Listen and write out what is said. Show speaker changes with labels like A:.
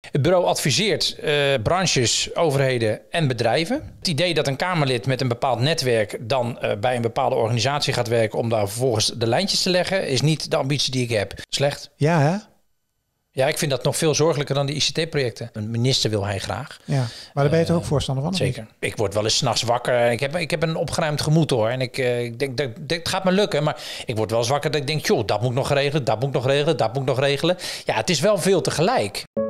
A: Het bureau adviseert branches, overheden en bedrijven. Het idee dat een Kamerlid met een bepaald netwerk dan bij een bepaalde organisatie gaat werken om daar vervolgens de lijntjes te leggen, is niet de ambitie die ik heb. Slecht.
B: Ja, hè?
A: Ja, ik vind dat nog veel zorgelijker dan die ICT-projecten. Een minister wil hij graag.
B: Ja, maar daar ben je toch ook voorstander van?
A: Zeker. Ik word wel eens 's nachts wakker. Ik heb een opgeruimd gemoed hoor. En ik denk dat het gaat me lukken. Maar ik word wel eens wakker dat ik denk, joh, dat moet ik nog regelen, dat moet ik nog regelen, dat moet ik nog regelen. Ja, het is wel veel tegelijk.